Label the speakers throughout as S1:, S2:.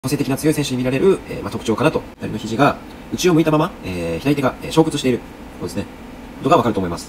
S1: 個性的な強い選手に見られる、特徴かなと。左の肘が内を向いたまま、左手が衝屈している。そうですね。ことがわかると思います。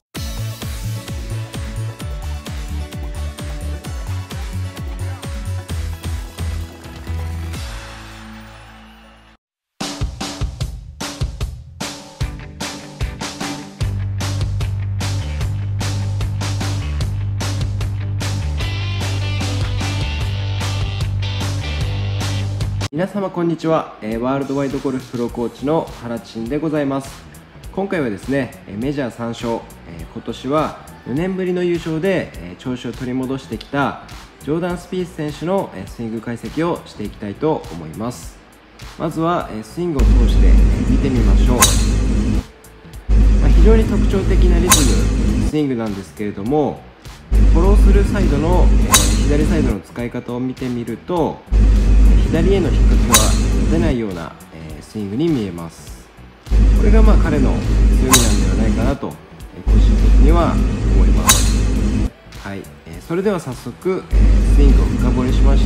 S1: 皆様こんにちは、ワールドワイドゴルフプロコーチの原陳でございます。今回はですね、メジャー3勝、今年は4年ぶりの優勝で調子を取り戻してきたジョーダン・スピース選手のスイング解析をしていきたいと思います。まずはスイングを通して見てみましょう。非常に特徴的なリズムスイングなんですけれども、フォロースルーサイドの左サイドの使い方を見てみると、左への引っ掛けは出ないようなスイングに見えます。これが彼の強みなんではないかなと個人的には思います。はい、それでは早速スイングを深掘りしまして、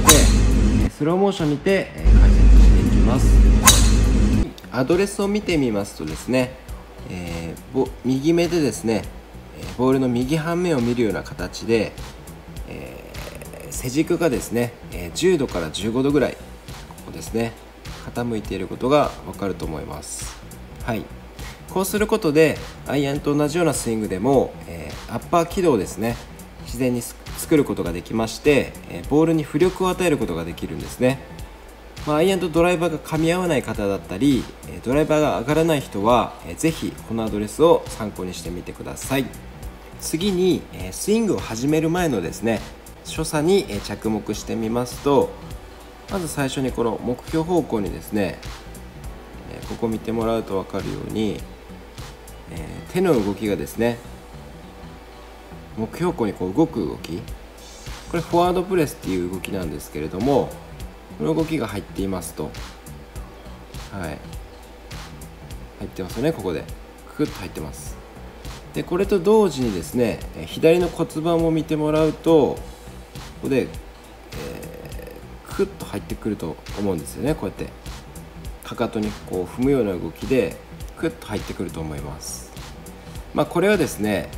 S1: スローモーションにて解説していきます。アドレスを見てみますとですね、右目でですねボールの右半面を見るような形で、背軸がですね10度から15度ぐらいですね傾いていることがわかると思います。はい、こうすることでアイアンと同じようなスイングでも、アッパー軌道をですね自然に作ることができまして、ボールに浮力を与えることができるんですね。アイアンとドライバーが噛み合わない方だったり、ドライバーが上がらない人は、ぜひこのアドレスを参考にしてみてください。次にスイングを始める前のですね所作に着目してみますと、まず最初にこの目標方向にですね、ここ見てもらうと分かるように、手の動きがですね目標方向にこう動く動き、これフォワードプレスっていう動きなんですけれども、この動きが入っていますと、はい、入ってますよね。ここでクッと入ってます。でこれと同時にですね左の骨盤を見てもらうと、ここでクッと入ってくると思うんですよね。こうやってかかとにこう踏むような動きでクッと入ってくると思います。これはですね、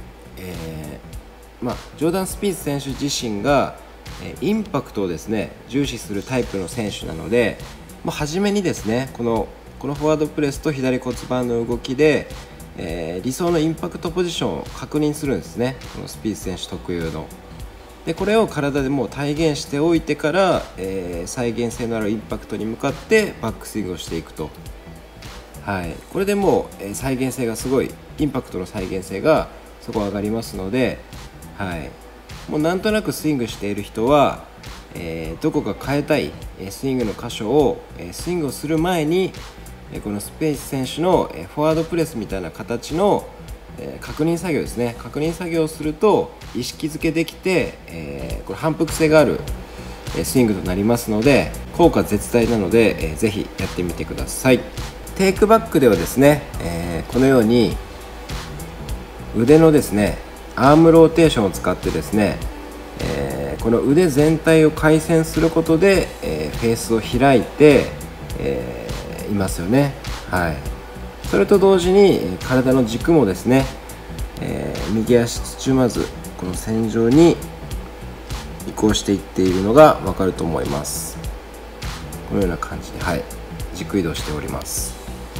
S1: ジョーダン・スピース選手自身がインパクトをですね重視するタイプの選手なので、初めにですねこのフォワードプレスと左骨盤の動きで、理想のインパクトポジションを確認するんですね。このスピース選手特有ので、これを体でもう体現しておいてから、再現性のあるインパクトに向かってバックスイングをしていくと、はい、これでもう、再現性がすごいインパクトの再現性がそこ上がりますので、はい、もうなんとなくスイングしている人は、どこか変えたいスイングの箇所をスイングをする前にこのスペース選手のフォワードプレスみたいな形の確認作業ですね。確認作業をすると意識づけできて、これ反復性があるスイングとなりますので効果絶大なので、ぜひやってみてください。テイクバックではですね、このように腕のですねアームローテーションを使ってですね、この腕全体を回旋することで、フェースを開いて、いますよね。はい、それと同時に体の軸もですね、右足土踏まずこの線上に移行していっているのが分かると思います。このような感じで、はい、軸移動しております。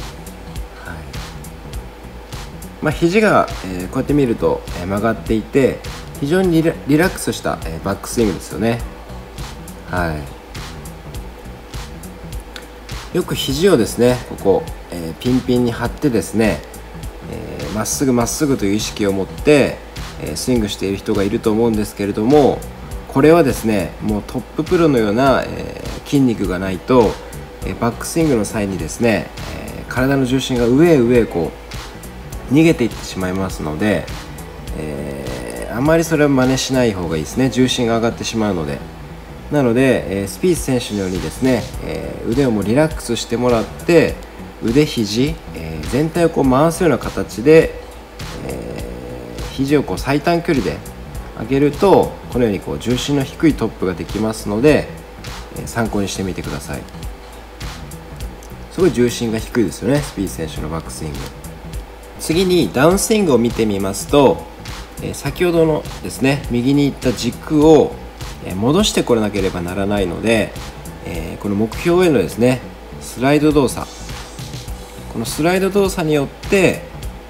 S1: はい、肘が、こうやって見ると、曲がっていて非常にリラックスした、バックスイングですよね。はい、よく肘をですねここピンピンに張ってですねまっすぐまっすぐという意識を持ってスイングしている人がいると思うんですけれども、これはですねもうトッププロのような筋肉がないとバックスイングの際にですね体の重心が上へ上へこう逃げていってしまいますので、あまりそれは真似しない方がいいですね。重心が上がってしまうので。なのでスピース選手のようにですね腕をもうリラックスしてもらって腕肘全体をこう回すような形で肘をこう最短距離で上げるとこのようにこう重心の低いトップができますので参考にしてみてください。 すごい重心が低いですよね、スピース選手のバックスイング。次にダウンスイングを見てみますと、先ほどのですね右に行った軸を戻してこなければならないので、この目標へのですねスライド動作、このスライド動作によって、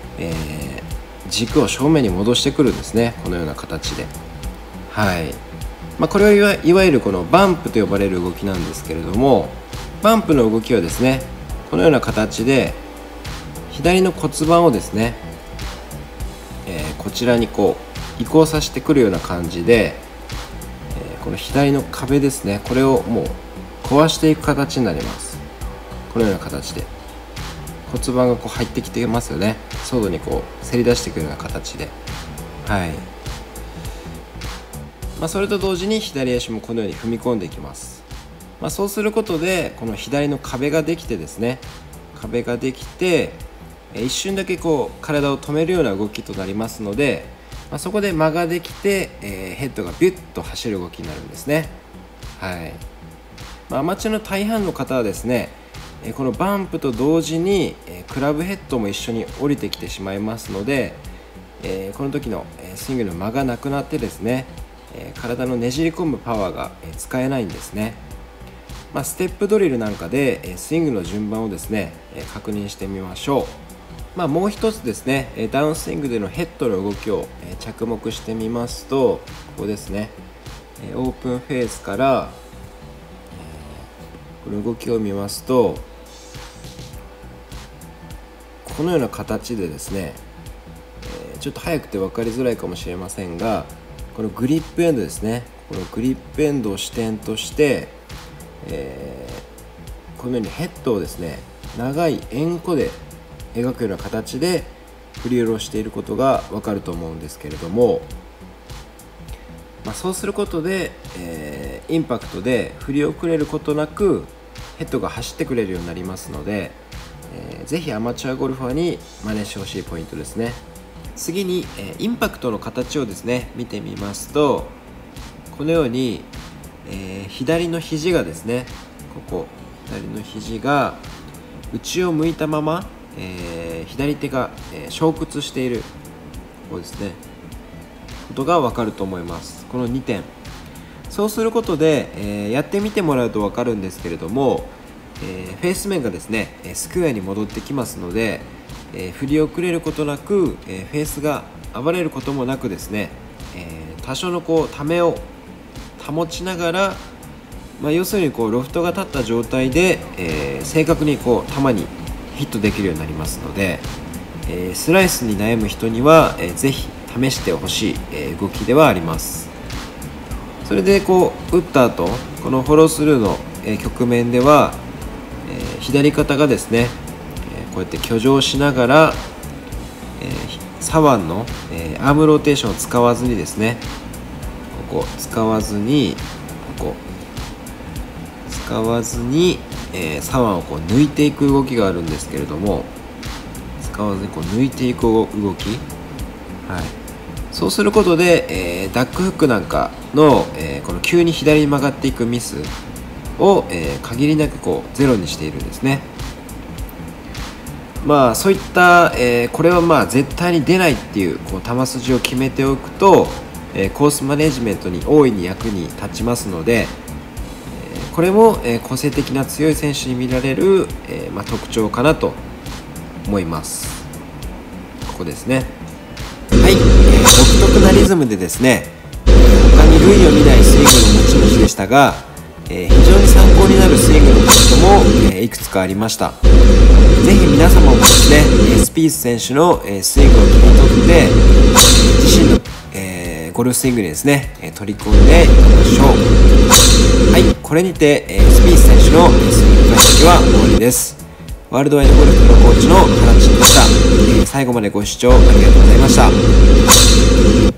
S1: 軸を正面に戻してくるんですね、このような形で。はい、これはいわゆるこのバンプと呼ばれる動きなんですけれども、バンプの動きはですねこのような形で左の骨盤をですね、こちらにこう移行させてくるような感じで、この左の壁ですね、これをもう壊していく形になります。このような形で骨盤がこう入ってきてますよね、外にこうせり出してくるような形で。はい、それと同時に左足もこのように踏み込んでいきます。そうすることでこの左の壁ができてですね、壁ができて一瞬だけこう体を止めるような動きとなりますので、そこで間ができて、ヘッドがビュッと走る動きになるんですね。はい、アマチュアの大半の方はですねこのバンプと同時にクラブヘッドも一緒に降りてきてしまいますので、この時のスイングの間がなくなってですね体のねじり込むパワーが使えないんですね。ステップドリルなんかでスイングの順番をですね確認してみましょう。もう一つですねダウンスイングでのヘッドの動きを着目してみますと、ここですねオープンフェースからこの動きを見ますと、このような形でですねちょっと速くて分かりづらいかもしれませんが、このグリップエンドですね、このグリップエンドを支点として、このようにヘッドをですね長い円弧で描くような形で振り下ろしていることが分かると思うんですけれども、そうすることで、インパクトで振り遅れることなくヘッドが走ってくれるようになりますので、ぜひアマチュアゴルファーに真似してほしいポイントですね。次に、インパクトの形をですね見てみますと、このように、左の肘がですね左の肘が内を向いたまま、左手が、衝屈しているこうですねことが分かると思います。この2点、そうすることで、やってみてもらうと分かるんですけれども、フェース面がですねスクエアに戻ってきますので、振り遅れることなく、フェースが暴れることもなくですね、多少のためを保ちながら、要するにロフトが立った状態で、正確に球にヒットできるようになりますので、スライスに悩む人には、ぜひ試してほしい、動きではあります。それで打った後、このフォロースルーの、局面では、左肩がですね、こうやって挙上しながら、左腕の、アームローテーションを使わずにですね使わずに左腕を抜いていく動きがあるんですけれども、使わずに抜いていく動き、そうすることで、ダックフックなんかの、この急に左に曲がっていくミスを、限りなくゼロにしているんですね。そういった、これは絶対に出ないっていう球筋を決めておくと、コースマネジメントに大いに役に立ちますので、これも、個性的な強い選手に見られる、特徴かなと思います。ここですね。はい、独特なリズムでですね他に類を見ないスイングの持ち主でしたが、非常に参考になるスイングのポイントも、いくつかありました。ぜひ皆様もですねスピース選手の、スイングを切り取って自身の、ゴルフスイングにですね取り込んでいきましょう。はい、これにて、スピース選手のスイング解析は終わりです。ワールドワイドゴルフのコーチの原千でした。最後までご視聴ありがとうございました。